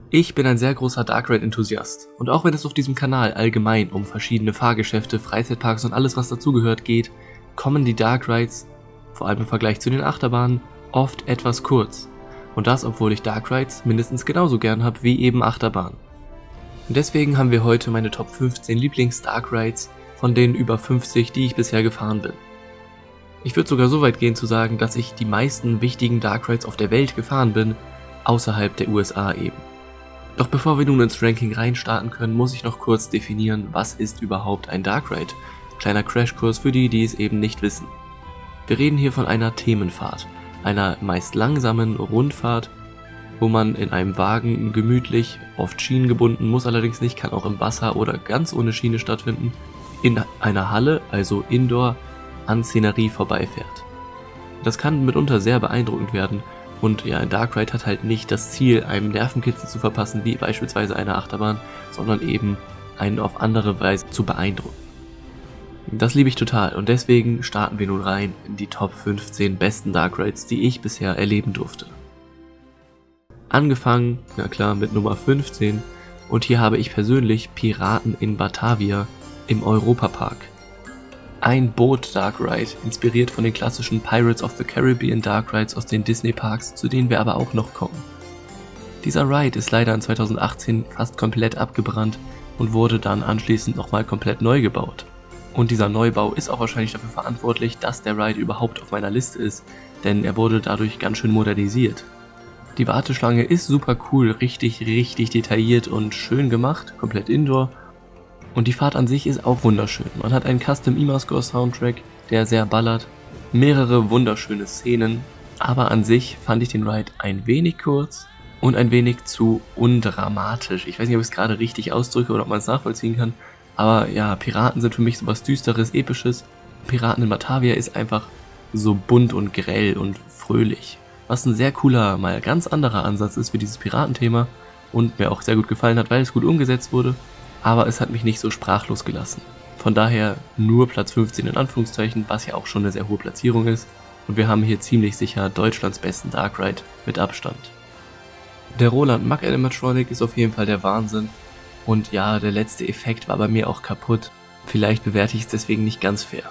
Ich bin ein sehr großer Dark Ride-Enthusiast und auch wenn es auf diesem Kanal allgemein um verschiedene Fahrgeschäfte, Freizeitparks und alles was dazugehört geht, kommen die Dark Rides, vor allem im Vergleich zu den Achterbahnen, oft etwas kurz. Und das, obwohl ich Dark Rides mindestens genauso gern habe wie eben Achterbahnen. Und deswegen haben wir heute meine Top 15 Lieblings-Dark Rides von den über 50, die ich bisher gefahren bin. Ich würde sogar so weit gehen zu sagen, dass ich die meisten wichtigen Dark Rides auf der Welt gefahren bin, außerhalb der USA eben. Doch bevor wir nun ins Ranking reinstarten können, muss ich noch kurz definieren, was ist überhaupt ein Dark Ride. Kleiner Crashkurs für die, die es eben nicht wissen. Wir reden hier von einer Themenfahrt, einer meist langsamen Rundfahrt, wo man in einem Wagen gemütlich, oft schienengebunden, muss allerdings nicht, kann auch im Wasser oder ganz ohne Schiene stattfinden, in einer Halle, also Indoor, an Szenerie vorbeifährt. Das kann mitunter sehr beeindruckend werden. Und ja, ein Dark Ride hat halt nicht das Ziel, einem Nervenkitzel zu verpassen, wie beispielsweise eine Achterbahn, sondern eben einen auf andere Weise zu beeindrucken. Das liebe ich total und deswegen starten wir nun rein in die Top 15 besten Dark Rides, die ich bisher erleben durfte. Angefangen, na klar, mit Nummer 15 und hier habe ich persönlich Piraten in Batavia im Europapark. Ein Boot-Dark Ride, inspiriert von den klassischen Pirates of the Caribbean Dark Rides aus den Disney-Parks, zu denen wir aber auch noch kommen. Dieser Ride ist leider in 2018 fast komplett abgebrannt und wurde dann anschließend nochmal komplett neu gebaut. Und dieser Neubau ist auch wahrscheinlich dafür verantwortlich, dass der Ride überhaupt auf meiner Liste ist, denn er wurde dadurch ganz schön modernisiert. Die Warteschlange ist super cool, richtig detailliert und schön gemacht, komplett indoor. Und die Fahrt an sich ist auch wunderschön. Man hat einen Custom IMA-Score Soundtrack, der sehr ballert, mehrere wunderschöne Szenen, aber an sich fand ich den Ride ein wenig kurz und ein wenig zu undramatisch. Ich weiß nicht, ob ich es gerade richtig ausdrücke oder ob man es nachvollziehen kann, aber ja, Piraten sind für mich sowas Düsteres, Episches. Piraten in Batavia ist einfach so bunt und grell und fröhlich, was ein sehr cooler, mal ganz anderer Ansatz ist für dieses Piratenthema und mir auch sehr gut gefallen hat, weil es gut umgesetzt wurde. Aber es hat mich nicht so sprachlos gelassen. Von daher nur Platz 15 in Anführungszeichen, was ja auch schon eine sehr hohe Platzierung ist. Und wir haben hier ziemlich sicher Deutschlands besten Dark Ride mit Abstand. Der Roland Mack Animatronic ist auf jeden Fall der Wahnsinn. Und ja, der letzte Effekt war bei mir auch kaputt. Vielleicht bewerte ich es deswegen nicht ganz fair.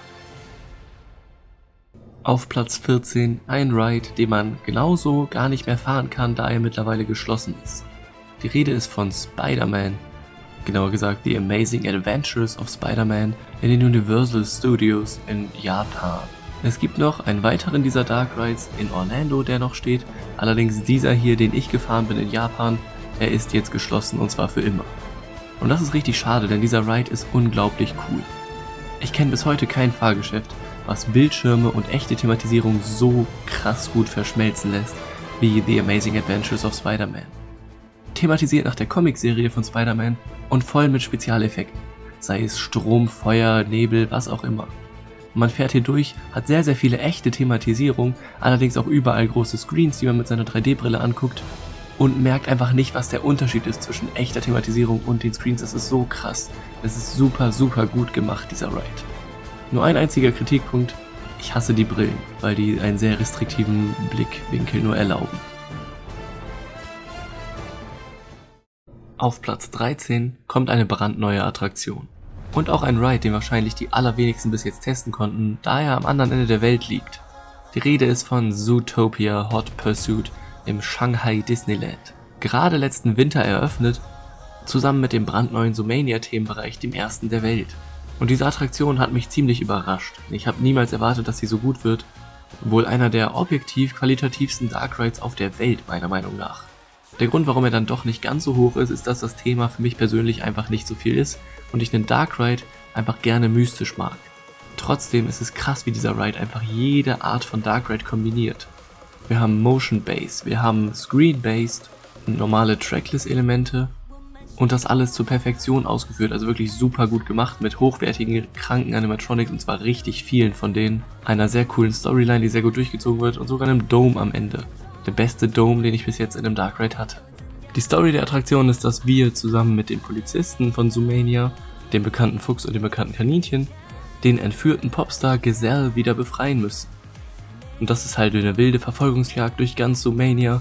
Auf Platz 14 ein Ride, den man genauso gar nicht mehr fahren kann, da er mittlerweile geschlossen ist. Die Rede ist von Spider-Man. Genauer gesagt The Amazing Adventures of Spider-Man in den Universal Studios in Japan. Es gibt noch einen weiteren dieser Dark Rides in Orlando, der noch steht. Allerdings dieser hier, den ich gefahren bin in Japan, der ist jetzt geschlossen und zwar für immer. Und das ist richtig schade, denn dieser Ride ist unglaublich cool. Ich kenne bis heute kein Fahrgeschäft, was Bildschirme und echte Thematisierung so krass gut verschmelzen lässt, wie The Amazing Adventures of Spider-Man. Thematisiert nach der Comicserie von Spider-Man und voll mit Spezialeffekten, sei es Strom, Feuer, Nebel, was auch immer. Man fährt hier durch, hat sehr viele echte Thematisierung, allerdings auch überall große Screens, die man mit seiner 3D-Brille anguckt und merkt einfach nicht, was der Unterschied ist zwischen echter Thematisierung und den Screens. Das ist so krass, das ist super gut gemacht, dieser Ride. Nur ein einziger Kritikpunkt, ich hasse die Brillen, weil die einen sehr restriktiven Blickwinkel nur erlauben. Auf Platz 13 kommt eine brandneue Attraktion. Und auch ein Ride, den wahrscheinlich die allerwenigsten bis jetzt testen konnten, da er am anderen Ende der Welt liegt. Die Rede ist von Zootopia Hot Pursuit im Shanghai Disneyland. Gerade letzten Winter eröffnet, zusammen mit dem brandneuen Zoomania-Themenbereich, dem ersten der Welt. Und diese Attraktion hat mich ziemlich überrascht. Ich habe niemals erwartet, dass sie so gut wird. Wohl einer der objektiv qualitativsten Dark Rides auf der Welt, meiner Meinung nach. Der Grund, warum er dann doch nicht ganz so hoch ist, ist, dass das Thema für mich persönlich einfach nicht so viel ist und ich einen Dark Ride einfach gerne mystisch mag. Trotzdem ist es krass, wie dieser Ride einfach jede Art von Dark Ride kombiniert. Wir haben Motion-Based, wir haben Screen-Based, normale Trackless-Elemente und das alles zur Perfektion ausgeführt, also wirklich super gut gemacht mit hochwertigen, kranken Animatronics und zwar richtig vielen von denen, einer sehr coolen Storyline, die sehr gut durchgezogen wird und sogar einem Dome am Ende. Der beste Dome, den ich bis jetzt in einem Dark Ride hatte. Die Story der Attraktion ist, dass wir zusammen mit den Polizisten von Zoomania, dem bekannten Fuchs und dem bekannten Kaninchen, den entführten Popstar Giselle wieder befreien müssen. Und das ist halt eine wilde Verfolgungsjagd durch ganz Zoomania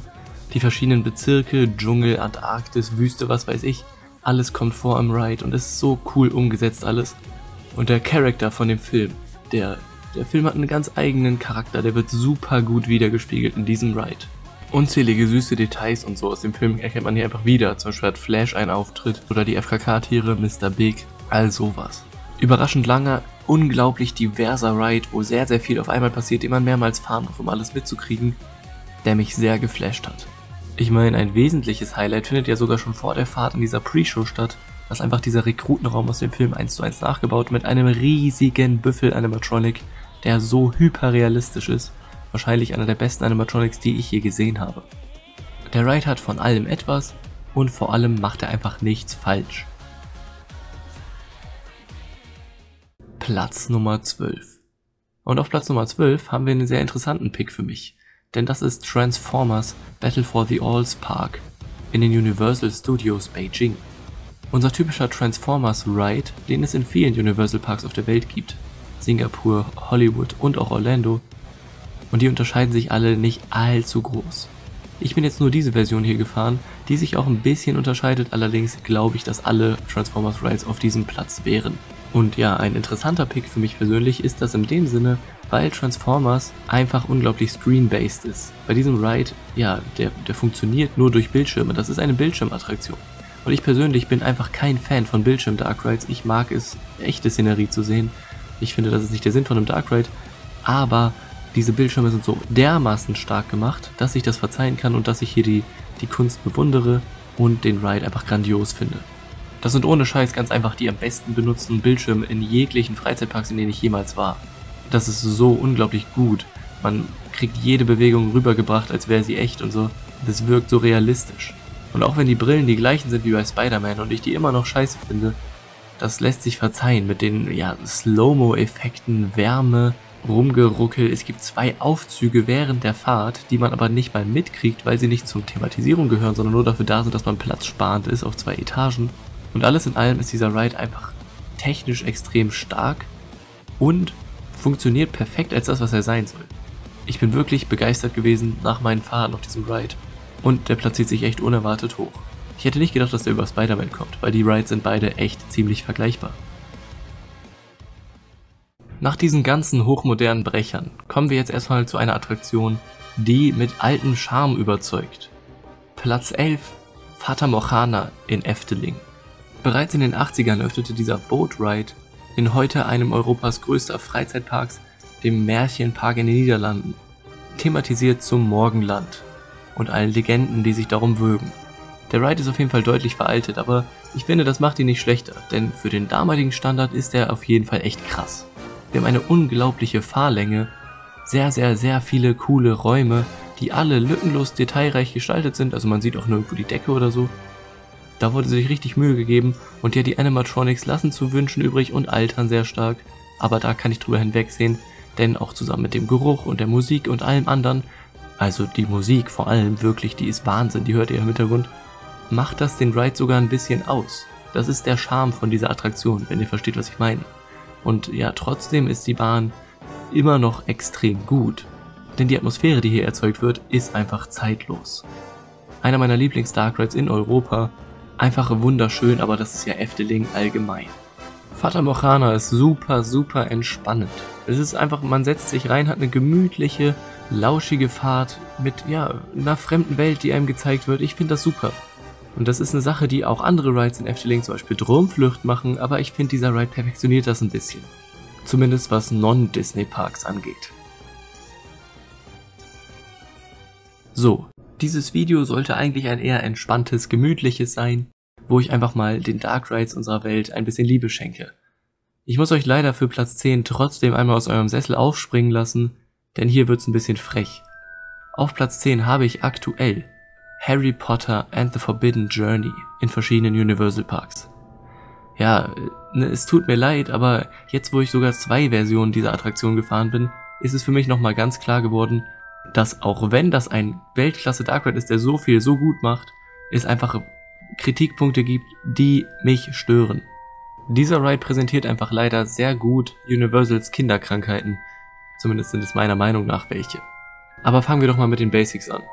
Die verschiedenen Bezirke, Dschungel, Antarktis, Wüste, was weiß ich, alles kommt vor im Ride und es ist so cool umgesetzt alles. Und der Charakter von dem Film, der Film hat einen ganz eigenen Charakter, der wird super gut wiedergespiegelt in diesem Ride. Unzählige süße Details und so aus dem Film erkennt man hier einfach wieder, zum Beispiel hat Flash einen Auftritt oder die FKK-Tiere, Mr. Big, all sowas. Überraschend langer, unglaublich diverser Ride, wo sehr, sehr viel auf einmal passiert, den man mehrmals fahren muss, um alles mitzukriegen, der mich sehr geflasht hat. Ich meine, ein wesentliches Highlight findet ja sogar schon vor der Fahrt in dieser Pre-Show statt, dass einfach dieser Rekrutenraum aus dem Film 1:1 nachgebaut mit einem riesigen Büffel-Animatronic, der so hyperrealistisch ist, wahrscheinlich einer der besten Animatronics, die ich je gesehen habe. Der Ride hat von allem etwas und vor allem macht er einfach nichts falsch. Platz Nummer 12. Und auf Platz Nummer 12 haben wir einen sehr interessanten Pick für mich, denn das ist Transformers Battle for the Alls Park in den Universal Studios Beijing. Unser typischer Transformers Ride, den es in vielen Universal Parks auf der Welt gibt, Singapur, Hollywood und auch Orlando, und die unterscheiden sich alle nicht allzu groß. Ich bin jetzt nur diese Version hier gefahren, die sich auch ein bisschen unterscheidet, allerdings glaube ich, dass alle Transformers Rides auf diesem Platz wären. Und ja, ein interessanter Pick für mich persönlich ist das in dem Sinne, weil Transformers einfach unglaublich screen-based ist. Bei diesem Ride, ja, der funktioniert nur durch Bildschirme, das ist eine Bildschirmattraktion. Und ich persönlich bin einfach kein Fan von Bildschirm-Dark Rides, ich mag es, echte Szenerie zu sehen. Ich finde, das ist nicht der Sinn von einem Dark Ride, aber diese Bildschirme sind so dermaßen stark gemacht, dass ich das verzeihen kann und dass ich hier die Kunst bewundere und den Ride einfach grandios finde. Das sind ohne Scheiß ganz einfach die am besten benutzten Bildschirme in jeglichen Freizeitparks, in denen ich jemals war. Das ist so unglaublich gut. Man kriegt jede Bewegung rübergebracht, als wäre sie echt und so. Das wirkt so realistisch. Und auch wenn die Brillen die gleichen sind wie bei Spider-Man und ich die immer noch scheiße finde, das lässt sich verzeihen mit den Slow-Mo-Effekten, Wärme, Rumgeruckel. Es gibt 2 Aufzüge während der Fahrt, die man aber nicht mal mitkriegt, weil sie nicht zur Thematisierung gehören, sondern nur dafür da sind, dass man platzsparend ist auf 2 Etagen. Und alles in allem ist dieser Ride einfach technisch extrem stark und funktioniert perfekt als das, was er sein soll. Ich bin wirklich begeistert gewesen nach meinen Fahrten auf diesem Ride und der platziert sich echt unerwartet hoch. Ich hätte nicht gedacht, dass der über Spider-Man kommt, weil die Rides sind beide echt ziemlich vergleichbar. Nach diesen ganzen hochmodernen Brechern kommen wir jetzt erstmal zu einer Attraktion, die mit altem Charme überzeugt. Platz 11, Fata Morgana in Efteling. Bereits in den 80ern öffnete dieser Boat Ride in heute einem Europas größter Freizeitparks, dem Märchenpark in den Niederlanden, thematisiert zum Morgenland und allen Legenden, die sich darum würgen. Der Ride ist auf jeden Fall deutlich veraltet, aber ich finde, das macht ihn nicht schlechter, denn für den damaligen Standard ist er auf jeden Fall echt krass. Wir haben eine unglaubliche Fahrlänge, sehr, sehr, sehr viele coole Räume, die alle lückenlos detailreich gestaltet sind, also man sieht auch nirgendwo die Decke oder so. Da wurde sich richtig Mühe gegeben und ja, die Animatronics lassen zu wünschen übrig und altern sehr stark, aber da kann ich drüber hinwegsehen, denn auch zusammen mit dem Geruch und der Musik und allem anderen, also die Musik vor allem wirklich, die ist Wahnsinn, die hört ihr im Hintergrund, macht das den Ride sogar ein bisschen aus. Das ist der Charme von dieser Attraktion, wenn ihr versteht, was ich meine. Und ja, trotzdem ist die Bahn immer noch extrem gut, denn die Atmosphäre, die hier erzeugt wird, ist einfach zeitlos. Einer meiner Lieblings-Dark Rides in Europa, einfach wunderschön, aber das ist ja Efteling allgemein. Fata Morgana ist super, super entspannend. Es ist einfach, man setzt sich rein, hat eine gemütliche, lauschige Fahrt mit, ja, einer fremden Welt, die einem gezeigt wird. Ich finde das super. Und das ist eine Sache, die auch andere Rides in Efteling, zum Beispiel Dromflucht, machen, aber ich finde, dieser Ride perfektioniert das ein bisschen. Zumindest was Non-Disney-Parks angeht. So, dieses Video sollte eigentlich ein eher entspanntes, gemütliches sein, wo ich einfach mal den Dark Rides unserer Welt ein bisschen Liebe schenke. Ich muss euch leider für Platz 10 trotzdem einmal aus eurem Sessel aufspringen lassen, denn hier wird's ein bisschen frech. Auf Platz 10 habe ich aktuell Harry Potter and the Forbidden Journey in verschiedenen Universal Parks. Ja, es tut mir leid, aber jetzt, wo ich sogar 2 Versionen dieser Attraktion gefahren bin, ist es für mich nochmal ganz klar geworden, dass auch wenn das ein Weltklasse Dark Ride ist, der so viel so gut macht, es einfach Kritikpunkte gibt, die mich stören. Dieser Ride präsentiert einfach leider sehr gut Universals Kinderkrankheiten, zumindest sind es meiner Meinung nach welche. Aber fangen wir doch mal mit den Basics an.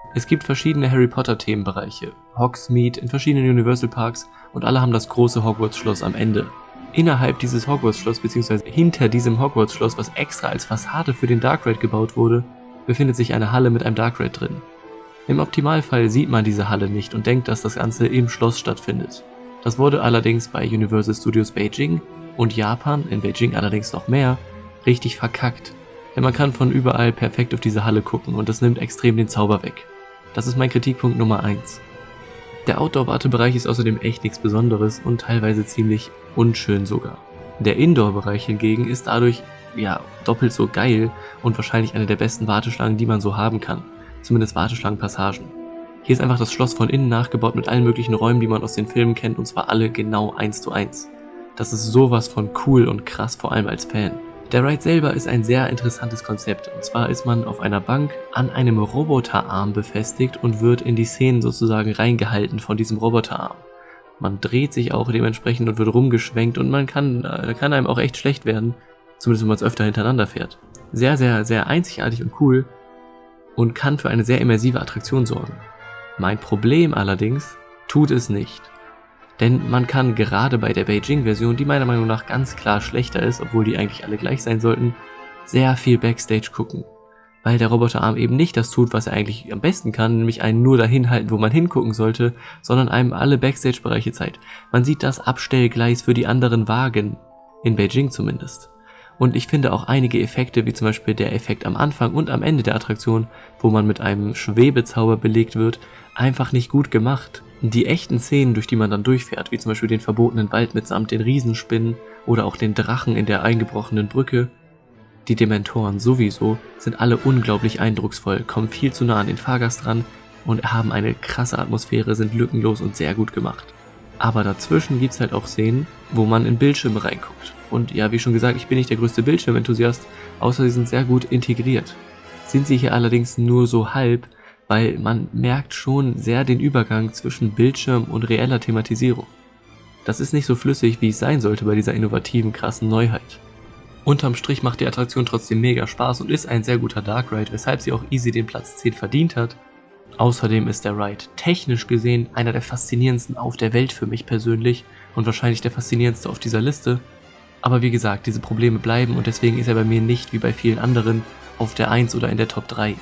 Es gibt verschiedene Harry Potter Themenbereiche, Hogsmeade in verschiedenen Universal Parks und alle haben das große Hogwarts Schloss am Ende. Innerhalb dieses Hogwarts Schloss bzw. hinter diesem Hogwarts Schloss, was extra als Fassade für den Dark Ride gebaut wurde, befindet sich eine Halle mit einem Dark Ride drin. Im Optimalfall sieht man diese Halle nicht und denkt, dass das Ganze im Schloss stattfindet. Das wurde allerdings bei Universal Studios Beijing und Japan, in Beijing allerdings noch mehr, richtig verkackt. Denn man kann von überall perfekt auf diese Halle gucken und das nimmt extrem den Zauber weg. Das ist mein Kritikpunkt Nummer 1. Der Outdoor-Wartebereich ist außerdem echt nichts Besonderes und teilweise ziemlich unschön sogar. Der Indoor-Bereich hingegen ist dadurch, ja, doppelt so geil und wahrscheinlich eine der besten Warteschlangen, die man so haben kann. Zumindest Warteschlangenpassagen. Hier ist einfach das Schloss von innen nachgebaut mit allen möglichen Räumen, die man aus den Filmen kennt und zwar alle genau 1:1. Das ist sowas von cool und krass, vor allem als Fan. Der Ride selber ist ein sehr interessantes Konzept und zwar ist man auf einer Bank an einem Roboterarm befestigt und wird in die Szenen sozusagen reingehalten von diesem Roboterarm. Man dreht sich auch dementsprechend und wird rumgeschwenkt und man kann einem auch echt schlecht werden, zumindest wenn man es öfter hintereinander fährt. Sehr, sehr, sehr einzigartig und cool und kann für eine sehr immersive Attraktion sorgen. Mein Problem allerdings tut es nicht. Denn man kann gerade bei der Beijing-Version, die meiner Meinung nach ganz klar schlechter ist, obwohl die eigentlich alle gleich sein sollten, sehr viel Backstage gucken. Weil der Roboterarm eben nicht das tut, was er eigentlich am besten kann, nämlich einen nur dahin halten, wo man hingucken sollte, sondern einem alle Backstage-Bereiche zeigt. Man sieht das Abstellgleis für die anderen Wagen, in Beijing zumindest. Und ich finde auch einige Effekte, wie zum Beispiel der Effekt am Anfang und am Ende der Attraktion, wo man mit einem Schwebezauber belegt wird, einfach nicht gut gemacht. Die echten Szenen, durch die man dann durchfährt, wie zum Beispiel den verbotenen Wald mitsamt den Riesenspinnen oder auch den Drachen in der eingebrochenen Brücke, die Dementoren sowieso, sind alle unglaublich eindrucksvoll, kommen viel zu nah an den Fahrgast ran und haben eine krasse Atmosphäre, sind lückenlos und sehr gut gemacht. Aber dazwischen gibt's halt auch Szenen, wo man in Bildschirme reinguckt. Und ja, wie schon gesagt, ich bin nicht der größte Bildschirmenthusiast, außer sie sind sehr gut integriert. Sind sie hier allerdings nur so halb, weil man merkt schon sehr den Übergang zwischen Bildschirm und reeller Thematisierung. Das ist nicht so flüssig, wie es sein sollte bei dieser innovativen, krassen Neuheit. Unterm Strich macht die Attraktion trotzdem mega Spaß und ist ein sehr guter Dark Ride, weshalb sie auch easy den Platz 10 verdient hat. Außerdem ist der Ride technisch gesehen einer der faszinierendsten auf der Welt für mich persönlich und wahrscheinlich der faszinierendste auf dieser Liste. Aber wie gesagt, diese Probleme bleiben und deswegen ist er bei mir nicht wie bei vielen anderen auf der 1 oder in der Top 3.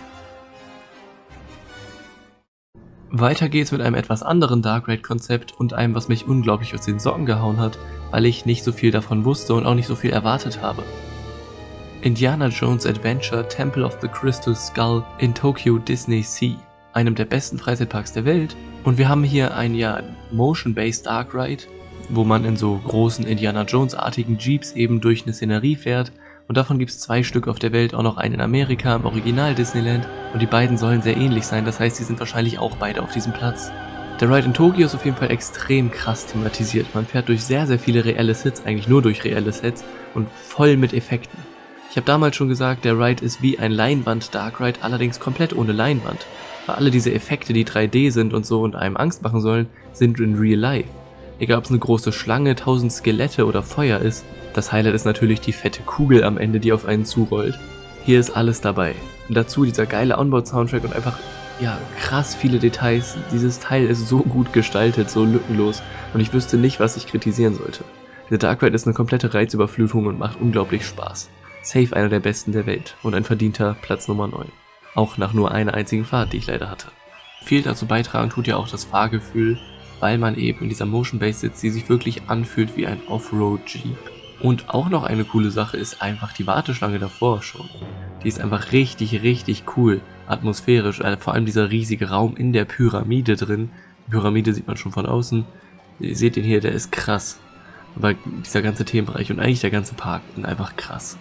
Weiter geht's mit einem etwas anderen Dark Ride Konzept und einem, was mich unglaublich aus den Socken gehauen hat, weil ich nicht so viel davon wusste und auch nicht so viel erwartet habe. Indiana Jones Adventure Temple of the Crystal Skull in Tokyo Disney Sea, einem der besten Freizeitparks der Welt, und wir haben hier ein Motion-Based Dark Ride, wo man in so großen Indiana Jones-artigen Jeeps eben durch eine Szenerie fährt. Und davon gibt es 2 Stück auf der Welt, auch noch einen in Amerika, im Original Disneyland. Und die beiden sollen sehr ähnlich sein, das heißt, die sind wahrscheinlich auch beide auf diesem Platz. Der Ride in Tokio ist auf jeden Fall extrem krass thematisiert. Man fährt durch sehr, sehr viele reelle Sets, eigentlich nur durch reelle Sets und voll mit Effekten. Ich habe damals schon gesagt, der Ride ist wie ein Leinwand-Dark Ride, allerdings komplett ohne Leinwand. Weil alle diese Effekte, die 3D sind und so und einem Angst machen sollen, sind in real life. Egal ob es eine große Schlange, 1000 Skelette oder Feuer ist, das Highlight ist natürlich die fette Kugel am Ende, die auf einen zurollt. Hier ist alles dabei. Und dazu dieser geile Onboard-Soundtrack und einfach, krass viele Details. Dieses Teil ist so gut gestaltet, so lückenlos und ich wüsste nicht, was ich kritisieren sollte. Der Dark Ride ist eine komplette Reizüberflutung und macht unglaublich Spaß. Safe einer der besten der Welt und ein verdienter Platz Nummer 9. Auch nach nur einer einzigen Fahrt, die ich leider hatte. Viel dazu beitragen tut ja auch das Fahrgefühl, weil man eben in dieser Motion Base sitzt, die sich wirklich anfühlt wie ein Offroad-Jeep. Und auch noch eine coole Sache ist einfach die Warteschlange davor schon. Die ist einfach richtig, richtig cool, atmosphärisch, vor allem dieser riesige Raum in der Pyramide drin. Die Pyramide sieht man schon von außen. Ihr seht den hier, der ist krass. Aber dieser ganze Themenbereich und eigentlich der ganze Park sind einfach krass.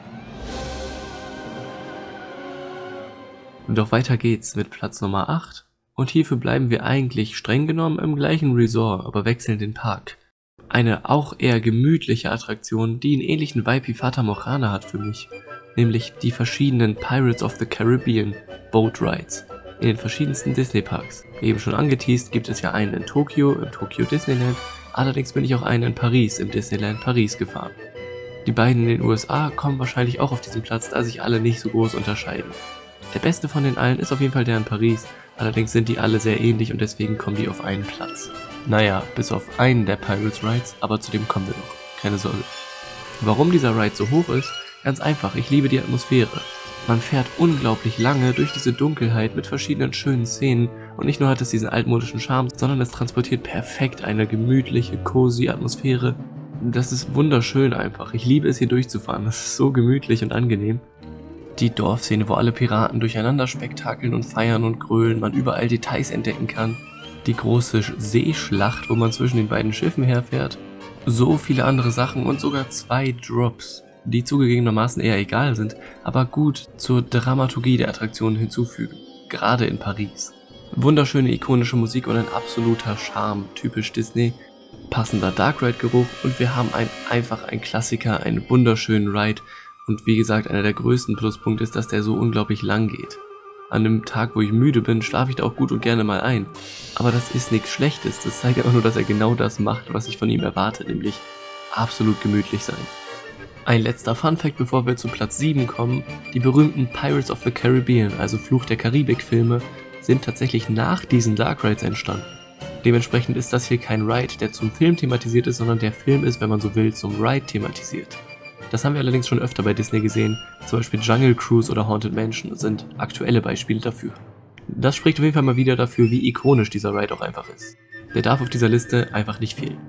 Und doch weiter geht's mit Platz Nummer 8. Und hierfür bleiben wir eigentlich streng genommen im gleichen Resort, aber wechseln den Park. Eine auch eher gemütliche Attraktion, die einen ähnlichen Vibe wie Fata Morgana hat für mich, nämlich die verschiedenen Pirates of the Caribbean Boat Rides in den verschiedensten Disney Parks. Wie eben schon angeteased, gibt es ja einen in Tokio, im Tokyo Disneyland, allerdings bin ich auch einen in Paris, im Disneyland Paris gefahren. Die beiden in den USA kommen wahrscheinlich auch auf diesen Platz, da sich alle nicht so groß unterscheiden. Der beste von den allen ist auf jeden Fall der in Paris, Allerdings sind die alle sehr ähnlich und deswegen kommen die auf einen Platz. Naja, bis auf einen der Pirates Rides, aber zu dem kommen wir noch, keine Sorge. Warum dieser Ride so hoch ist? Ganz einfach, ich liebe die Atmosphäre. Man fährt unglaublich lange durch diese Dunkelheit mit verschiedenen schönen Szenen und nicht nur hat es diesen altmodischen Charme, sondern es transportiert perfekt eine gemütliche, cozy Atmosphäre. Das ist wunderschön einfach. Ich liebe es hier durchzufahren, das ist so gemütlich und angenehm. Die Dorfszene, wo alle Piraten durcheinander spektakeln und feiern und grölen, man überall Details entdecken kann. Die große Seeschlacht, wo man zwischen den beiden Schiffen herfährt. So viele andere Sachen und sogar 2 Drops, die zugegebenermaßen eher egal sind, aber gut zur Dramaturgie der Attraktionen hinzufügen, gerade in Paris. Wunderschöne ikonische Musik und ein absoluter Charme, typisch Disney, passender Dark Ride Geruch und wir haben einfach einen Klassiker, einen wunderschönen Ride und wie gesagt, einer der größten Pluspunkte ist, dass der so unglaublich lang geht. An einem Tag, wo ich müde bin, schlafe ich da auch gut und gerne mal ein. Aber das ist nichts Schlechtes, das zeigt einfach nur, dass er genau das macht, was ich von ihm erwarte, nämlich absolut gemütlich sein. Ein letzter Funfact, bevor wir zu Platz 7 kommen: Die berühmten Pirates of the Caribbean, also Fluch der Karibik-Filme, sind tatsächlich nach diesen Dark Rides entstanden. Dementsprechend ist das hier kein Ride, der zum Film thematisiert ist, sondern der Film ist, wenn man so will, zum Ride thematisiert. Das haben wir allerdings schon öfter bei Disney gesehen, zum Beispiel Jungle Cruise oder Haunted Mansion sind aktuelle Beispiele dafür. Das spricht auf jeden Fall mal wieder dafür, wie ikonisch dieser Ride auch einfach ist. Der darf auf dieser Liste einfach nicht fehlen.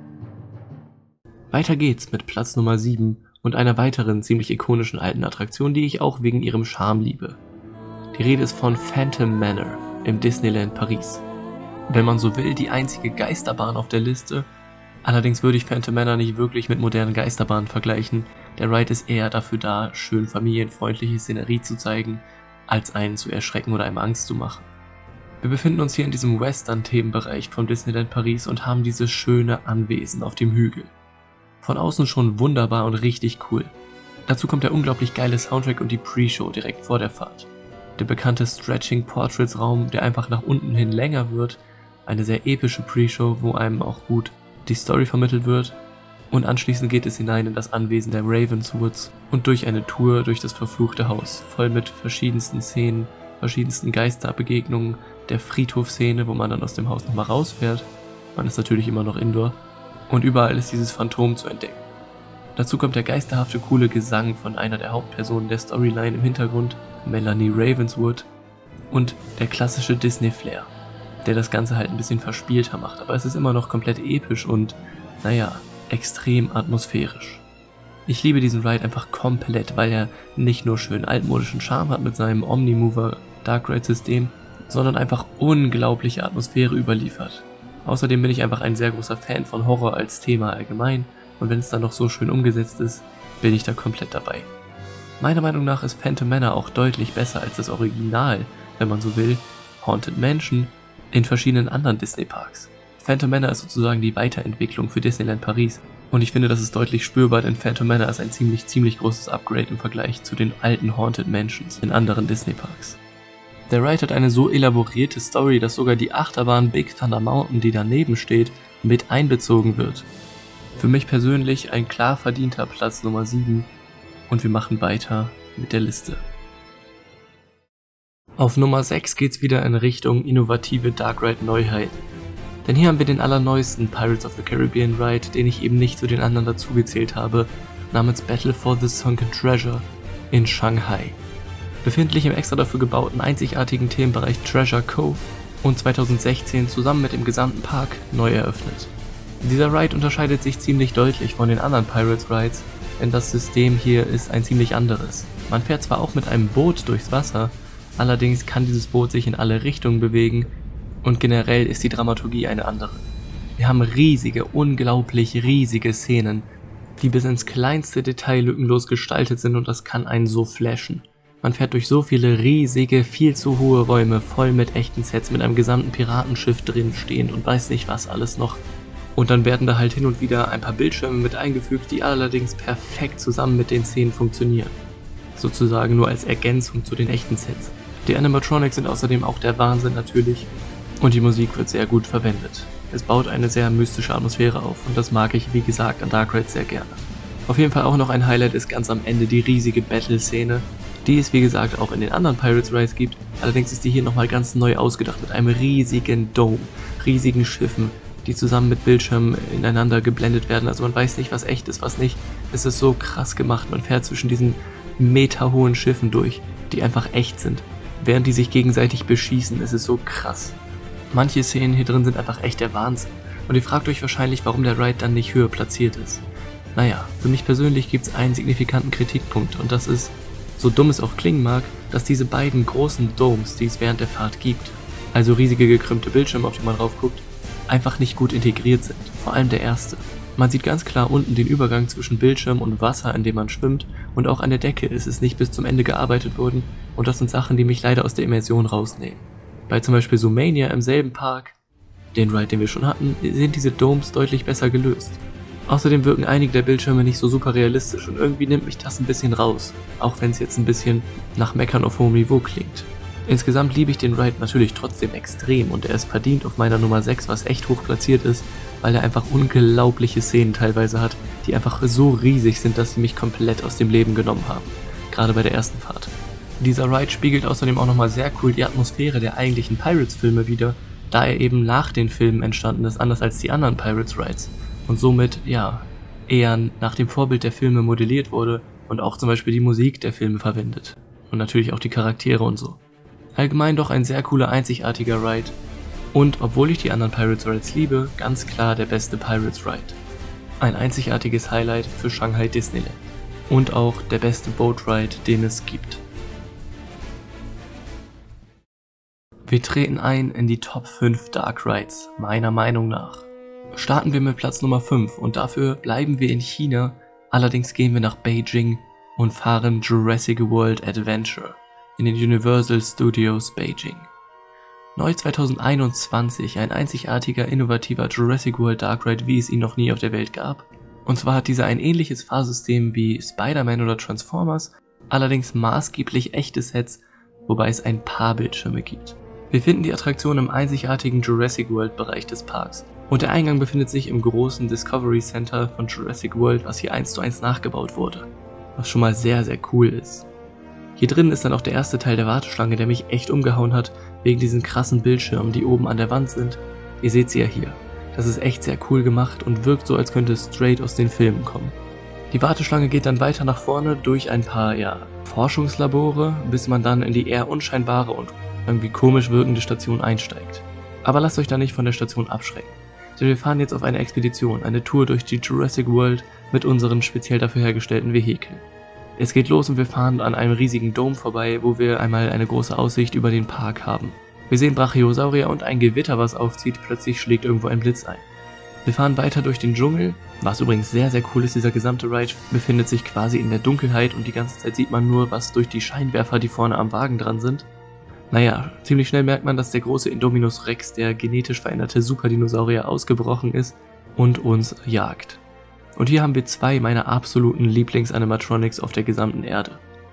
Weiter geht's mit Platz Nummer 7 und einer weiteren ziemlich ikonischen alten Attraktion, die ich auch wegen ihrem Charme liebe. Die Rede ist von Phantom Manor im Disneyland Paris. Wenn man so will, die einzige Geisterbahn auf der Liste. Allerdings würde ich Phantom Manor nicht wirklich mit modernen Geisterbahnen vergleichen. Der Ride ist eher dafür da, schön familienfreundliche Szenerie zu zeigen, als einen zu erschrecken oder einem Angst zu machen. Wir befinden uns hier in diesem Western-Themenbereich von Disneyland Paris und haben dieses schöne Anwesen auf dem Hügel. Von außen schon wunderbar und richtig cool. Dazu kommt der unglaublich geile Soundtrack und die Pre-Show direkt vor der Fahrt. Der bekannte Stretching Portraits Raum, der einfach nach unten hin länger wird. Eine sehr epische Pre-Show, wo einem auch gut die Story vermittelt wird. Und anschließend geht es hinein in das Anwesen der Ravenswoods und durch eine Tour durch das verfluchte Haus, voll mit verschiedensten Szenen, verschiedensten Geisterbegegnungen, der Friedhofsszene, wo man dann aus dem Haus nochmal rausfährt. Man ist natürlich immer noch indoor. Und überall ist dieses Phantom zu entdecken. Dazu kommt der geisterhafte, coole Gesang von einer der Hauptpersonen der Storyline im Hintergrund, Melanie Ravenswood, und der klassische Disney-Flair, der das Ganze halt ein bisschen verspielter macht, aber es ist immer noch komplett episch und, naja, extrem atmosphärisch. Ich liebe diesen Ride einfach komplett, weil er nicht nur schön altmodischen Charme hat mit seinem Omnimover Dark Ride System, sondern einfach unglaubliche Atmosphäre überliefert. Außerdem bin ich einfach ein sehr großer Fan von Horror als Thema allgemein und wenn es dann noch so schön umgesetzt ist, bin ich da komplett dabei. Meiner Meinung nach ist Phantom Manor auch deutlich besser als das Original, wenn man so will, Haunted Mansion in verschiedenen anderen Disney-Parks. Phantom Manor ist sozusagen die Weiterentwicklung für Disneyland Paris und ich finde, das ist deutlich spürbar, denn Phantom Manor ist ein ziemlich großes Upgrade im Vergleich zu den alten Haunted Mansions in anderen Disney-Parks. Der Ride hat eine so elaborierte Story, dass sogar die Achterbahn Big Thunder Mountain, die daneben steht, mit einbezogen wird. Für mich persönlich ein klar verdienter Platz Nummer 7 und wir machen weiter mit der Liste. Auf Nummer 6 geht's wieder in Richtung innovative Dark Ride Neuheiten. Denn hier haben wir den allerneuesten Pirates of the Caribbean Ride, den ich eben nicht zu den anderen dazugezählt habe, namens Battle for the Sunken Treasure in Shanghai. Befindlich im extra dafür gebauten einzigartigen Themenbereich Treasure Cove und 2016 zusammen mit dem gesamten Park neu eröffnet. Dieser Ride unterscheidet sich ziemlich deutlich von den anderen Pirates Rides, denn das System hier ist ein ziemlich anderes. Man fährt zwar auch mit einem Boot durchs Wasser, allerdings kann dieses Boot sich in alle Richtungen bewegen und generell ist die Dramaturgie eine andere. Wir haben riesige, unglaublich riesige Szenen, die bis ins kleinste Detail lückenlos gestaltet sind und das kann einen so flashen. Man fährt durch so viele riesige, viel zu hohe Räume, voll mit echten Sets, mit einem gesamten Piratenschiff drin stehend und weiß nicht was alles noch. Und dann werden da halt hin und wieder ein paar Bildschirme mit eingefügt, die allerdings perfekt zusammen mit den Szenen funktionieren. Sozusagen nur als Ergänzung zu den echten Sets. Die Animatronics sind außerdem auch der Wahnsinn natürlich und die Musik wird sehr gut verwendet. Es baut eine sehr mystische Atmosphäre auf und das mag ich, wie gesagt, an Dark Ride sehr gerne. Auf jeden Fall auch noch ein Highlight ist ganz am Ende die riesige Battle-Szene, die es wie gesagt auch in den anderen Pirates Rides gibt, allerdings ist die hier nochmal ganz neu ausgedacht mit einem riesigen Dome, riesigen Schiffen, die zusammen mit Bildschirmen ineinander geblendet werden, also man weiß nicht, was echt ist, was nicht. Es ist so krass gemacht, man fährt zwischen diesen meterhohen Schiffen durch, die einfach echt sind, während die sich gegenseitig beschießen. Es ist so krass. Manche Szenen hier drin sind einfach echt der Wahnsinn und ihr fragt euch wahrscheinlich, warum der Ride dann nicht höher platziert ist. Naja, für mich persönlich gibt es einen signifikanten Kritikpunkt und das ist, so dumm es auch klingen mag, dass diese beiden großen Domes, die es während der Fahrt gibt, also riesige gekrümmte Bildschirme, auf die man rauf guckt, einfach nicht gut integriert sind, vor allem der erste. Man sieht ganz klar unten den Übergang zwischen Bildschirm und Wasser, in dem man schwimmt, und auch an der Decke ist es nicht bis zum Ende gearbeitet worden und das sind Sachen, die mich leider aus der Immersion rausnehmen. Bei zum Beispiel Zoomania im selben Park, den Ride, den wir schon hatten, sind diese Domes deutlich besser gelöst. Außerdem wirken einige der Bildschirme nicht so super realistisch und irgendwie nimmt mich das ein bisschen raus, auch wenn es jetzt ein bisschen nach Meckern auf hohem Niveau klingt. Insgesamt liebe ich den Ride natürlich trotzdem extrem und er ist verdient auf meiner Nummer 6, was echt hoch platziert ist, weil er einfach unglaubliche Szenen teilweise hat, die einfach so riesig sind, dass sie mich komplett aus dem Leben genommen haben, gerade bei der ersten Fahrt. Dieser Ride spiegelt außerdem auch nochmal sehr cool die Atmosphäre der eigentlichen Pirates-Filme wider, da er eben nach den Filmen entstanden ist, anders als die anderen Pirates-Rides und somit, ja, eher nach dem Vorbild der Filme modelliert wurde und auch zum Beispiel die Musik der Filme verwendet und natürlich auch die Charaktere und so. Allgemein doch ein sehr cooler, einzigartiger Ride und obwohl ich die anderen Pirates Rides liebe, ganz klar der beste Pirates Ride. Ein einzigartiges Highlight für Shanghai Disneyland und auch der beste Boat Ride, den es gibt. Wir treten ein in die Top 5 Dark Rides, meiner Meinung nach. Starten wir mit Platz Nummer 5 und dafür bleiben wir in China, allerdings gehen wir nach Beijing und fahren Jurassic World Adventure in den Universal Studios Beijing. Neu 2021 ein einzigartiger, innovativer Jurassic World Dark Ride, wie es ihn noch nie auf der Welt gab. Und zwar hat dieser ein ähnliches Fahrsystem wie Spider-Man oder Transformers, allerdings maßgeblich echte Sets, wobei es ein paar Bildschirme gibt. Wir finden die Attraktion im einzigartigen Jurassic World Bereich des Parks und der Eingang befindet sich im großen Discovery Center von Jurassic World, was hier 1:1 nachgebaut wurde, was schon mal sehr, sehr cool ist. Hier drin ist dann auch der erste Teil der Warteschlange, der mich echt umgehauen hat, wegen diesen krassen Bildschirmen, die oben an der Wand sind. Ihr seht sie ja hier. Das ist echt sehr cool gemacht und wirkt so, als könnte es straight aus den Filmen kommen. Die Warteschlange geht dann weiter nach vorne durch ein paar, Forschungslabore, bis man dann in die eher unscheinbare und irgendwie komisch wirkende Station einsteigt. Aber lasst euch da nicht von der Station abschrecken. Denn wir fahren jetzt auf eine Expedition, eine Tour durch die Jurassic World mit unseren speziell dafür hergestellten Vehikeln. Es geht los und wir fahren an einem riesigen Dome vorbei, wo wir einmal eine große Aussicht über den Park haben. Wir sehen Brachiosaurier und ein Gewitter, was aufzieht, plötzlich schlägt irgendwo ein Blitz ein. Wir fahren weiter durch den Dschungel, was übrigens sehr, sehr cool ist, dieser gesamte Ride befindet sich quasi in der Dunkelheit und die ganze Zeit sieht man nur, was durch die Scheinwerfer, die vorne am Wagen dran sind. Naja, ziemlich schnell merkt man, dass der große Indominus Rex, der genetisch veränderte Superdinosaurier, ausgebrochen ist und uns jagt. Und hier haben wir zwei meiner absoluten Lieblings-Animatronics auf der gesamten Erde.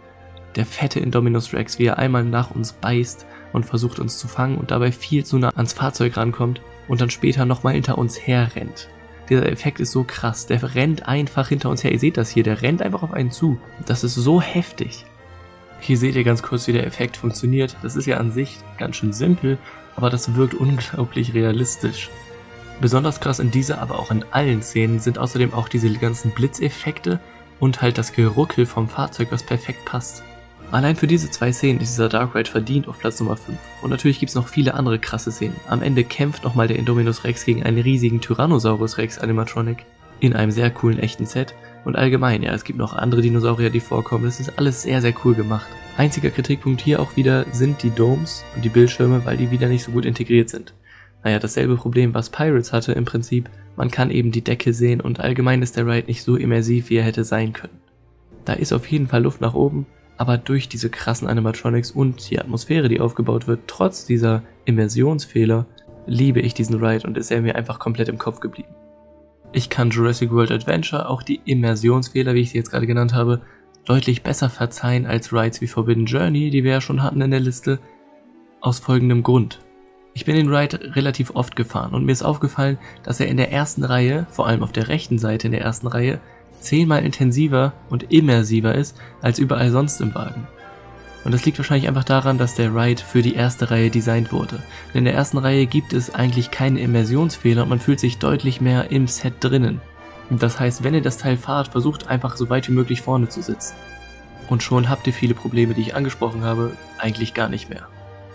Der fette Indominus Rex, wie er einmal nach uns beißt und versucht uns zu fangen und dabei viel zu nah ans Fahrzeug rankommt und dann später nochmal hinter uns her rennt. Dieser Effekt ist so krass, der rennt einfach hinter uns her, ihr seht das hier, der rennt einfach auf einen zu. Das ist so heftig. Hier seht ihr ganz kurz, wie der Effekt funktioniert. Das ist ja an sich ganz schön simpel, aber das wirkt unglaublich realistisch. Besonders krass in dieser, aber auch in allen Szenen sind außerdem auch diese ganzen Blitzeffekte und halt das Geruckel vom Fahrzeug, was perfekt passt. Allein für diese zwei Szenen ist dieser Dark Ride verdient auf Platz Nummer 5. Und natürlich gibt es noch viele andere krasse Szenen. Am Ende kämpft nochmal der Indominus Rex gegen einen riesigen Tyrannosaurus Rex Animatronic in einem sehr coolen echten Set. Und allgemein, es gibt noch andere Dinosaurier, die vorkommen. Das ist alles sehr, sehr cool gemacht. Einziger Kritikpunkt hier auch wieder sind die Domes und die Bildschirme, weil die wieder nicht so gut integriert sind. Naja, dasselbe Problem, was Pirates hatte im Prinzip. Man kann eben die Decke sehen und allgemein ist der Ride nicht so immersiv, wie er hätte sein können. Da ist auf jeden Fall Luft nach oben, aber durch diese krassen Animatronics und die Atmosphäre, die aufgebaut wird, trotz dieser Immersionsfehler, liebe ich diesen Ride und ist er mir einfach komplett im Kopf geblieben. Ich kann Jurassic World Adventure, auch die Immersionsfehler, wie ich sie jetzt gerade genannt habe, deutlich besser verzeihen als Rides wie Forbidden Journey, die wir ja schon hatten in der Liste, aus folgendem Grund. Ich bin den Ride relativ oft gefahren und mir ist aufgefallen, dass er in der ersten Reihe, vor allem auf der rechten Seite in der ersten Reihe, 10-mal intensiver und immersiver ist als überall sonst im Wagen. Und das liegt wahrscheinlich einfach daran, dass der Ride für die erste Reihe designt wurde. Denn in der ersten Reihe gibt es eigentlich keine Immersionsfehler und man fühlt sich deutlich mehr im Set drinnen. Das heißt, wenn ihr das Teil fahrt, versucht einfach so weit wie möglich vorne zu sitzen. Und schon habt ihr viele Probleme, die ich angesprochen habe, eigentlich gar nicht mehr.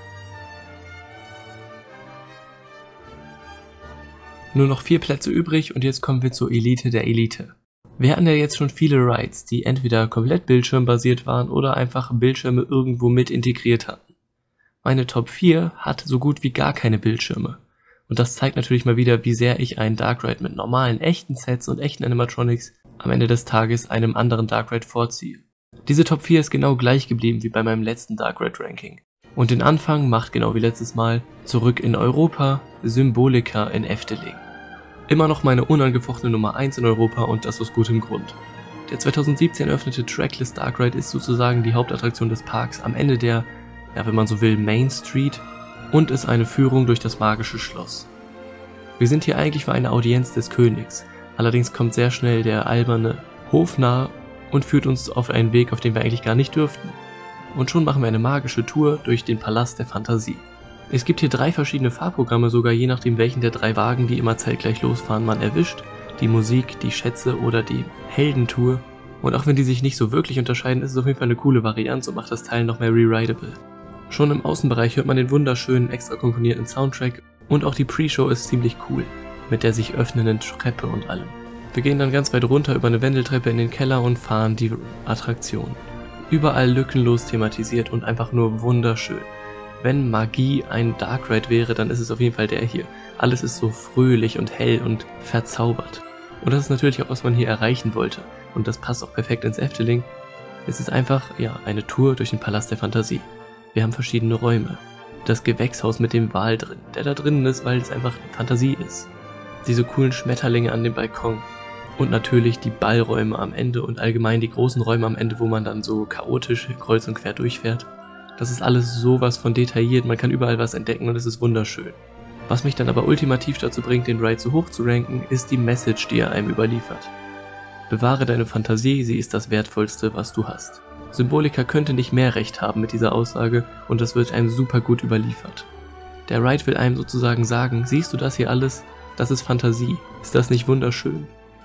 Nur noch 4 Plätze übrig und jetzt kommen wir zur Elite der Elite. Wir hatten ja jetzt schon viele Rides, die entweder komplett bildschirmbasiert waren oder einfach Bildschirme irgendwo mit integriert hatten. Meine Top 4 hat so gut wie gar keine Bildschirme. Und das zeigt natürlich mal wieder, wie sehr ich einen Dark Ride mit normalen, echten Sets und echten Animatronics am Ende des Tages einem anderen Dark Ride vorziehe. Diese Top 4 ist genau gleich geblieben wie bei meinem letzten Dark Ride Ranking. Und den Anfang macht genau wie letztes Mal zurück in Europa Symbolica in Efteling. Immer noch meine unangefochtene Nummer 1 in Europa und das aus gutem Grund. Der 2017 eröffnete Trackless Dark Ride ist sozusagen die Hauptattraktion des Parks am Ende der, ja wenn man so will, Main Street und ist eine Führung durch das magische Schloss. Wir sind hier eigentlich für eine Audienz des Königs, allerdings kommt sehr schnell der alberne Hofnarr und führt uns auf einen Weg, auf den wir eigentlich gar nicht dürften. Und schon machen wir eine magische Tour durch den Palast der Fantasie. Es gibt hier 3 verschiedene Fahrprogramme, sogar je nachdem welchen der 3 Wagen, die immer zeitgleich losfahren, man erwischt. Die Musik, die Schätze oder die Heldentour. Und auch wenn die sich nicht so wirklich unterscheiden, ist es auf jeden Fall eine coole Variante und macht das Teil noch mehr re-rideable. Schon im Außenbereich hört man den wunderschönen, extra komponierten Soundtrack und auch die Pre-Show ist ziemlich cool, mit der sich öffnenden Treppe und allem. Wir gehen dann ganz weit runter über eine Wendeltreppe in den Keller und fahren die Attraktion. Überall lückenlos thematisiert und einfach nur wunderschön. Wenn Magie ein Dark Ride wäre, dann ist es auf jeden Fall der hier. Alles ist so fröhlich und hell und verzaubert. Und das ist natürlich auch, was man hier erreichen wollte. Und das passt auch perfekt ins Efteling. Es ist einfach, ja, eine Tour durch den Palast der Fantasie. Wir haben verschiedene Räume. Das Gewächshaus mit dem Wal drin, der da drinnen ist, weil es einfach Fantasie ist. Diese coolen Schmetterlinge an dem Balkon. Und natürlich die Ballräume am Ende und allgemein die großen Räume am Ende, wo man dann so chaotisch kreuz und quer durchfährt. Das ist alles sowas von detailliert, man kann überall was entdecken und es ist wunderschön. Was mich dann aber ultimativ dazu bringt, den Ride so hoch zu ranken, ist die Message, die er einem überliefert. Bewahre deine Fantasie, sie ist das Wertvollste, was du hast. Symbolica könnte nicht mehr recht haben mit dieser Aussage und das wird einem super gut überliefert. Der Ride will einem sozusagen sagen, siehst du das hier alles? Das ist Fantasie. Ist das nicht wunderschön?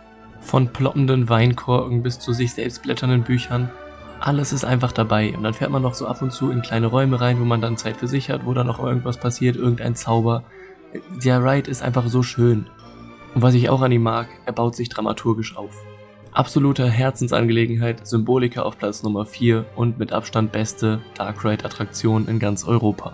Von ploppenden Weinkorken bis zu sich selbst blätternden Büchern. Alles ist einfach dabei und dann fährt man noch so ab und zu in kleine Räume rein, wo man dann Zeit für sich hat, wo dann noch irgendwas passiert, irgendein Zauber. Der Ride ist einfach so schön. Und was ich auch an ihm mag, er baut sich dramaturgisch auf. Absolute Herzensangelegenheit, Symbolica auf Platz Nummer 4 und mit Abstand beste Dark Ride Attraktion in ganz Europa.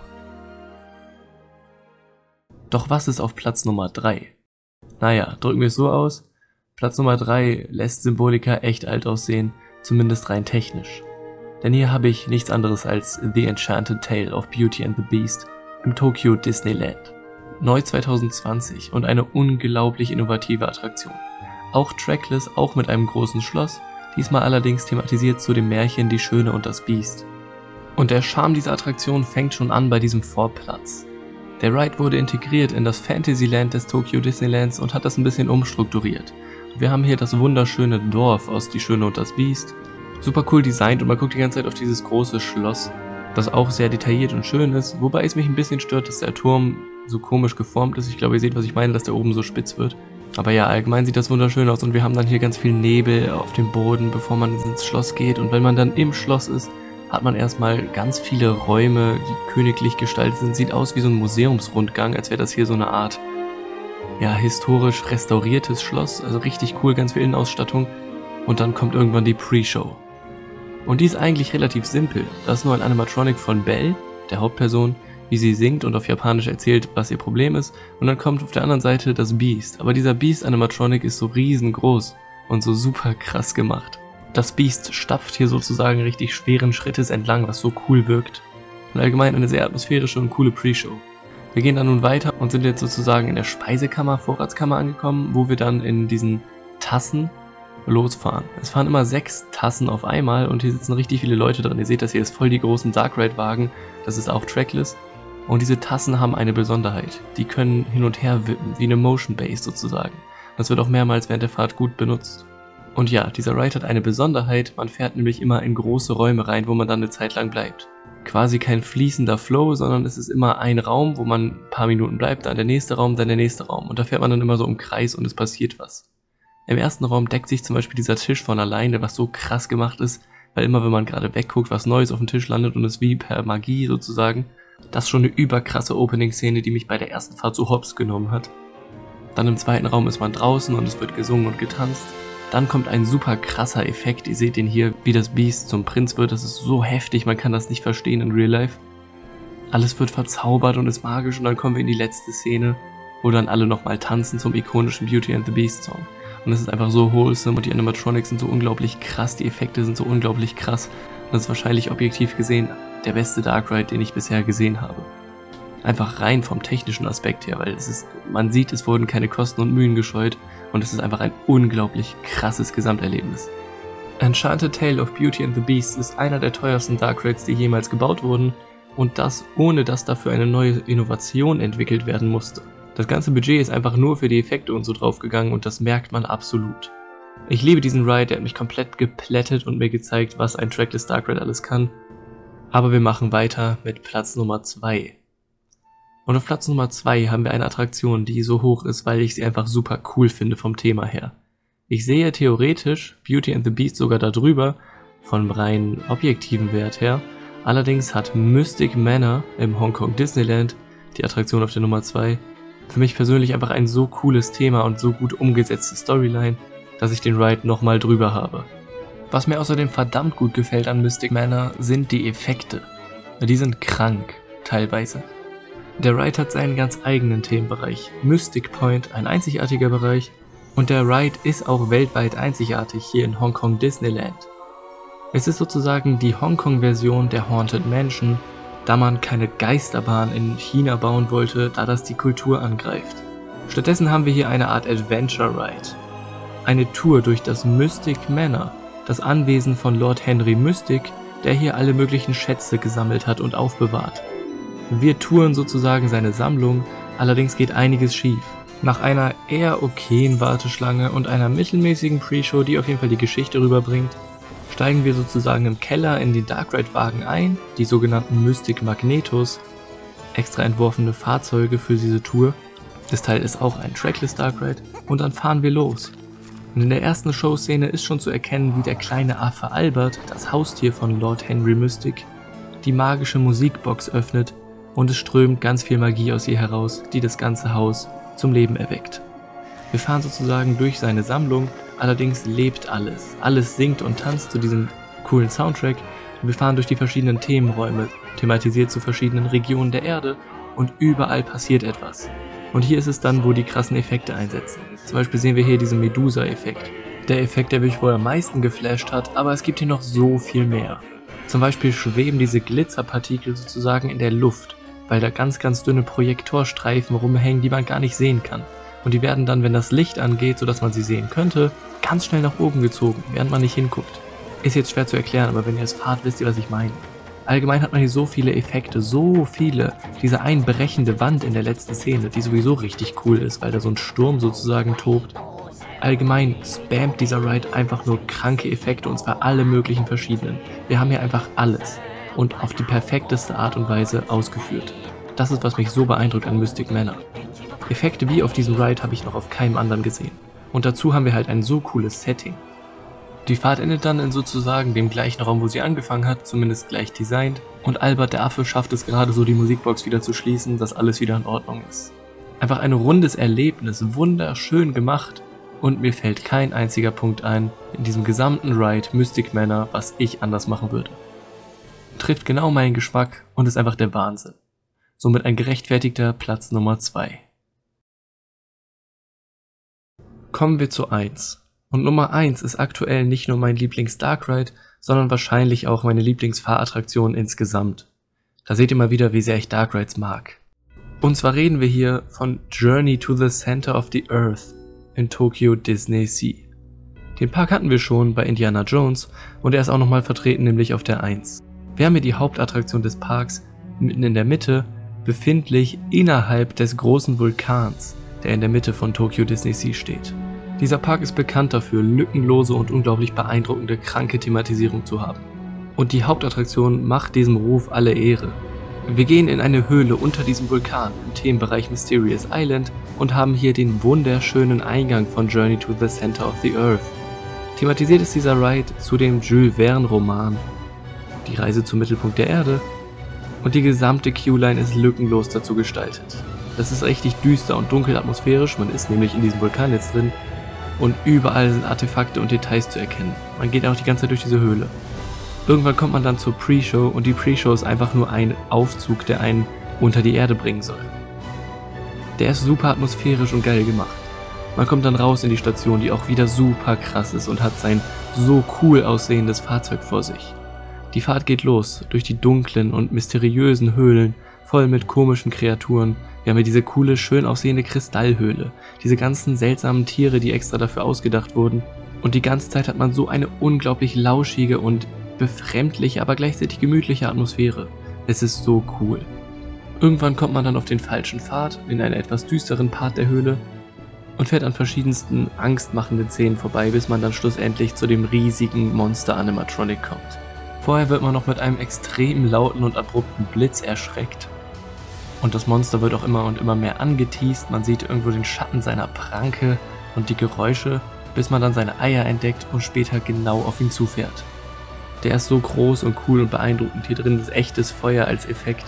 Doch was ist auf Platz Nummer 3? Naja, drücken wir es so aus. Platz Nummer 3 lässt Symbolica echt alt aussehen, zumindest rein technisch. Denn hier habe ich nichts anderes als The Enchanted Tale of Beauty and the Beast im Tokyo Disneyland. Neu 2020 und eine unglaublich innovative Attraktion. Auch trackless, auch mit einem großen Schloss, diesmal allerdings thematisiert zu dem Märchen Die Schöne und das Biest. Und der Charme dieser Attraktion fängt schon an bei diesem Vorplatz. Der Ride wurde integriert in das Fantasyland des Tokyo Disneylands und hat das ein bisschen umstrukturiert. Wir haben hier das wunderschöne Dorf aus Die Schöne und das Biest. Super cool designt und man guckt die ganze Zeit auf dieses große Schloss, das auch sehr detailliert und schön ist, wobei es mich ein bisschen stört, dass der Turm so komisch geformt ist. Ich glaube, ihr seht, was ich meine, dass der oben so spitz wird. Aber ja, allgemein sieht das wunderschön aus und wir haben dann hier ganz viel Nebel auf dem Boden, bevor man ins Schloss geht. Und wenn man dann im Schloss ist, hat man erstmal ganz viele Räume, die königlich gestaltet sind. Sieht aus wie so ein Museumsrundgang, als wäre das hier so eine Art, ja, historisch restauriertes Schloss. Also richtig cool, ganz viel Innenausstattung. Und dann kommt irgendwann die Pre-Show. Und die ist eigentlich relativ simpel. Da ist nur ein Animatronic von Belle, der Hauptperson, wie sie singt und auf Japanisch erzählt, was ihr Problem ist. Und dann kommt auf der anderen Seite das Biest. Aber dieser Beast-Animatronic ist so riesengroß und so super krass gemacht. Das Biest stapft hier sozusagen richtig schweren Schrittes entlang, was so cool wirkt. Und allgemein eine sehr atmosphärische und coole Pre-Show. Wir gehen dann nun weiter und sind jetzt sozusagen in der Speisekammer, Vorratskammer angekommen, wo wir dann in diesen Tassen losfahren. Es fahren immer 6 Tassen auf einmal und hier sitzen richtig viele Leute drin. Ihr seht das hier ist voll die großen Dark Ride Wagen. Das ist auch trackless. Und diese Tassen haben eine Besonderheit. Die können hin und her wippen, wie eine Motion Base sozusagen. Das wird auch mehrmals während der Fahrt gut benutzt. Und ja, dieser Ride hat eine Besonderheit, man fährt nämlich immer in große Räume rein, wo man dann eine Zeit lang bleibt. Quasi kein fließender Flow, sondern es ist immer ein Raum, wo man ein paar Minuten bleibt, dann der nächste Raum, dann der nächste Raum. Und da fährt man dann immer so im Kreis und es passiert was. Im ersten Raum deckt sich zum Beispiel dieser Tisch von alleine, was so krass gemacht ist, weil immer wenn man gerade wegguckt, was Neues auf dem Tisch landet und es wie per Magie sozusagen. Das ist schon eine überkrasse Opening-Szene, die mich bei der ersten Fahrt so hops genommen hat. Dann im zweiten Raum ist man draußen und es wird gesungen und getanzt. Dann kommt ein super krasser Effekt, ihr seht den hier, wie das Beast zum Prinz wird, das ist so heftig, man kann das nicht verstehen in Real Life. Alles wird verzaubert und ist magisch und dann kommen wir in die letzte Szene, wo dann alle nochmal tanzen zum ikonischen Beauty and the Beast Song. Und es ist einfach so wholesome und die Animatronics sind so unglaublich krass, die Effekte sind so unglaublich krass. Und das ist wahrscheinlich objektiv gesehen der beste Dark Ride, den ich bisher gesehen habe. Einfach rein vom technischen Aspekt her, weil man sieht, es wurden keine Kosten und Mühen gescheut und es ist einfach ein unglaublich krasses Gesamterlebnis. Enchanted Tale of Beauty and the Beast ist einer der teuersten Dark Rides, die jemals gebaut wurden und das ohne dass dafür eine neue Innovation entwickelt werden musste. Das ganze Budget ist einfach nur für die Effekte und so draufgegangen und das merkt man absolut. Ich liebe diesen Ride, der hat mich komplett geplättet und mir gezeigt, was ein Trackless Dark Ride alles kann. Aber wir machen weiter mit Platz Nummer 2. Und auf Platz Nummer 2 haben wir eine Attraktion, die so hoch ist, weil ich sie einfach super cool finde vom Thema her. Ich sehe theoretisch Beauty and the Beast sogar da drüber, von rein objektiven Wert her. Allerdings hat Mystic Manor im Hongkong Disneyland, die Attraktion auf der Nummer 2, für mich persönlich einfach ein so cooles Thema und so gut umgesetzte Storyline, dass ich den Ride nochmal drüber habe. Was mir außerdem verdammt gut gefällt an Mystic Manor sind die Effekte. Die sind krank, teilweise. Der Ride hat seinen ganz eigenen Themenbereich, Mystic Point, ein einzigartiger Bereich, und der Ride ist auch weltweit einzigartig hier in Hongkong Disneyland. Es ist sozusagen die Hongkong-Version der Haunted Mansion, da man keine Geisterbahn in China bauen wollte, da das die Kultur angreift. Stattdessen haben wir hier eine Art Adventure Ride. Eine Tour durch das Mystic Manor, das Anwesen von Lord Henry Mystic, der hier alle möglichen Schätze gesammelt hat und aufbewahrt. Wir touren sozusagen seine Sammlung, allerdings geht einiges schief. Nach einer eher okayen Warteschlange und einer mittelmäßigen Pre-Show, die auf jeden Fall die Geschichte rüberbringt, steigen wir sozusagen im Keller in die Dark Ride Wagen ein, die sogenannten Mystic Magnetos, extra entworfene Fahrzeuge für diese Tour. Das Teil ist auch ein Trackless Dark Ride und dann fahren wir los. Und in der ersten Showszene ist schon zu erkennen, wie der kleine Affe Albert, das Haustier von Lord Henry Mystic, die magische Musikbox öffnet und es strömt ganz viel Magie aus ihr heraus, die das ganze Haus zum Leben erweckt. Wir fahren sozusagen durch seine Sammlung, allerdings lebt alles. Alles singt und tanzt zu diesem coolen Soundtrack und wir fahren durch die verschiedenen Themenräume, thematisiert zu verschiedenen Regionen der Erde und überall passiert etwas. Und hier ist es dann, wo die krassen Effekte einsetzen. Zum Beispiel sehen wir hier diesen Medusa-Effekt. Der Effekt, der mich wohl am meisten geflasht hat, aber es gibt hier noch so viel mehr. Zum Beispiel schweben diese Glitzerpartikel sozusagen in der Luft, weil da ganz dünne Projektorstreifen rumhängen, die man gar nicht sehen kann. Und die werden dann, wenn das Licht angeht, sodass man sie sehen könnte, ganz schnell nach oben gezogen, während man nicht hinguckt. Ist jetzt schwer zu erklären, aber wenn ihr es fahrt, wisst ihr, was ich meine. Allgemein hat man hier so viele Effekte, so viele. Diese einbrechende Wand in der letzten Szene, die sowieso richtig cool ist, weil da so ein Sturm sozusagen tobt. Allgemein spammt dieser Ride einfach nur kranke Effekte und zwar alle möglichen verschiedenen. Wir haben hier einfach alles und auf die perfekteste Art und Weise ausgeführt. Das ist, was mich so beeindruckt an Mystic Manor. Effekte wie auf diesem Ride habe ich noch auf keinem anderen gesehen. Und dazu haben wir halt ein so cooles Setting. Die Fahrt endet dann in sozusagen dem gleichen Raum, wo sie angefangen hat, zumindest gleich designt. Und Albert der Affe schafft es gerade so, die Musikbox wieder zu schließen, dass alles wieder in Ordnung ist. Einfach ein rundes Erlebnis, wunderschön gemacht. Und mir fällt kein einziger Punkt ein in diesem gesamten Ride Mystic Manor, was ich anders machen würde. Trifft genau meinen Geschmack und ist einfach der Wahnsinn. Somit ein gerechtfertigter Platz Nummer 2. Kommen wir zu 1. Und Nummer 1 ist aktuell nicht nur mein Lieblings-Dark Ride, sondern wahrscheinlich auch meine Lieblingsfahrattraktion insgesamt. Da seht ihr mal wieder, wie sehr ich Dark Rides mag. Und zwar reden wir hier von Journey to the Center of the Earth in Tokyo Disney Sea. Den Park hatten wir schon bei Indiana Jones und er ist auch nochmal vertreten, nämlich auf der 1. Wir haben hier die Hauptattraktion des Parks, mitten in der Mitte, befindlich innerhalb des großen Vulkans, der in der Mitte von Tokyo Disney Sea steht. Dieser Park ist bekannt dafür, lückenlose und unglaublich beeindruckende kranke Thematisierung zu haben. Und die Hauptattraktion macht diesem Ruf alle Ehre. Wir gehen in eine Höhle unter diesem Vulkan im Themenbereich Mysterious Island und haben hier den wunderschönen Eingang von Journey to the Center of the Earth. Thematisiert ist dieser Ride zu dem Jules Verne Roman Die Reise zum Mittelpunkt der Erde und die gesamte Queueline ist lückenlos dazu gestaltet. Das ist richtig düster und dunkel atmosphärisch, man ist nämlich in diesem Vulkan jetzt drin und überall sind Artefakte und Details zu erkennen. Man geht auch die ganze Zeit durch diese Höhle. Irgendwann kommt man dann zur Pre-Show und die Pre-Show ist einfach nur ein Aufzug, der einen unter die Erde bringen soll. Der ist super atmosphärisch und geil gemacht. Man kommt dann raus in die Station, die auch wieder super krass ist und hat sein so cool aussehendes Fahrzeug vor sich. Die Fahrt geht los durch die dunklen und mysteriösen Höhlen, voll mit komischen Kreaturen. Wir haben hier diese coole, schön aussehende Kristallhöhle, diese ganzen seltsamen Tiere, die extra dafür ausgedacht wurden. Und die ganze Zeit hat man so eine unglaublich lauschige und befremdliche, aber gleichzeitig gemütliche Atmosphäre. Es ist so cool. Irgendwann kommt man dann auf den falschen Pfad, in einen etwas düsteren Part der Höhle und fährt an verschiedensten angstmachenden Szenen vorbei, bis man dann schlussendlich zu dem riesigen Monster-Animatronic kommt. Vorher wird man noch mit einem extrem lauten und abrupten Blitz erschreckt. Und das Monster wird auch immer und immer mehr angeteast, man sieht irgendwo den Schatten seiner Pranke und die Geräusche, bis man dann seine Eier entdeckt und später genau auf ihn zufährt. Der ist so groß und cool und beeindruckend, hier drin ist echtes Feuer als Effekt.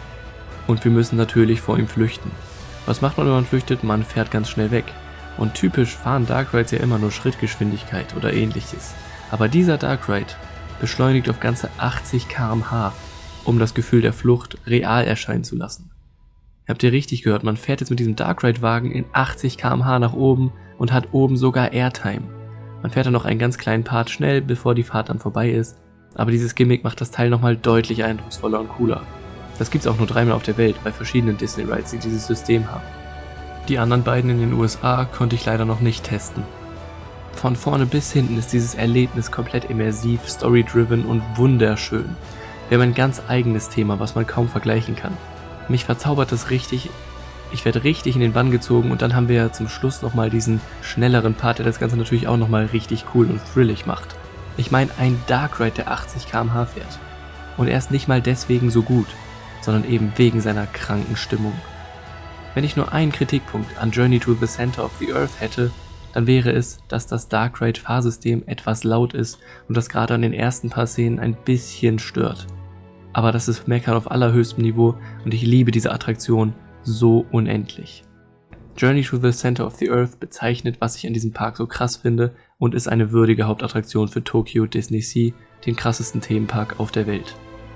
Und wir müssen natürlich vor ihm flüchten. Was macht man, wenn man flüchtet? Man fährt ganz schnell weg. Und typisch fahren Dark Rides ja immer nur Schrittgeschwindigkeit oder ähnliches. Aber dieser Dark Ride beschleunigt auf ganze 80 km/h, um das Gefühl der Flucht real erscheinen zu lassen. Habt ihr richtig gehört, man fährt jetzt mit diesem Dark Ride Wagen in 80 km/h nach oben und hat oben sogar Airtime. Man fährt dann noch einen ganz kleinen Part schnell, bevor die Fahrt dann vorbei ist. Aber dieses Gimmick macht das Teil nochmal deutlich eindrucksvoller und cooler. Das gibt's auch nur 3-mal auf der Welt, bei verschiedenen Disney Rides, die dieses System haben. Die anderen beiden in den USA konnte ich leider noch nicht testen. Von vorne bis hinten ist dieses Erlebnis komplett immersiv, story-driven und wunderschön. Wir haben ein ganz eigenes Thema, was man kaum vergleichen kann. Mich verzaubert das richtig, ich werde richtig in den Bann gezogen und dann haben wir ja zum Schluss nochmal diesen schnelleren Part, der das Ganze natürlich auch nochmal richtig cool und thrillig macht. Ich meine, ein Dark Ride, der 80 km/h fährt. Und er ist nicht mal deswegen so gut, sondern eben wegen seiner kranken Stimmung. Wenn ich nur einen Kritikpunkt an Journey to the Center of the Earth hätte, dann wäre es, dass das Dark Ride Fahrsystem etwas laut ist und das gerade an den ersten paar Szenen ein bisschen stört. Aber das ist Meckern auf allerhöchstem Niveau und ich liebe diese Attraktion so unendlich. Journey to the Center of the Earth bezeichnet, was ich an diesem Park so krass finde und ist eine würdige Hauptattraktion für Tokyo Disney Sea, den krassesten Themenpark auf der Welt.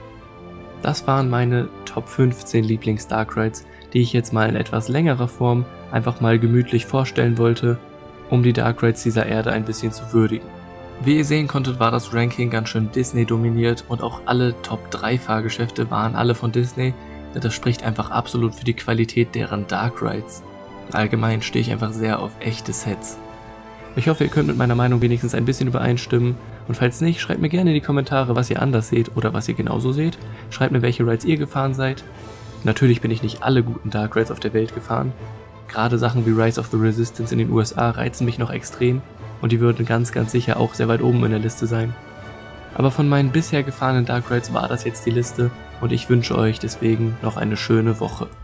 Das waren meine Top 15 Lieblings-Dark Rides, die ich jetzt mal in etwas längerer Form einfach mal gemütlich vorstellen wollte, um die Dark Rides dieser Erde ein bisschen zu würdigen. Wie ihr sehen konntet, war das Ranking ganz schön Disney dominiert und auch alle Top 3 Fahrgeschäfte waren alle von Disney. Das spricht einfach absolut für die Qualität deren Dark Rides. Allgemein stehe ich einfach sehr auf echte Sets. Ich hoffe, ihr könnt mit meiner Meinung wenigstens ein bisschen übereinstimmen und falls nicht, schreibt mir gerne in die Kommentare, was ihr anders seht oder was ihr genauso seht. Schreibt mir, welche Rides ihr gefahren seid. Natürlich bin ich nicht alle guten Dark Rides auf der Welt gefahren. Gerade Sachen wie Rise of the Resistance in den USA reizen mich noch extrem und die würden ganz sicher auch sehr weit oben in der Liste sein. Aber von meinen bisher gefahrenen Dark Rides war das jetzt die Liste und ich wünsche euch deswegen noch eine schöne Woche.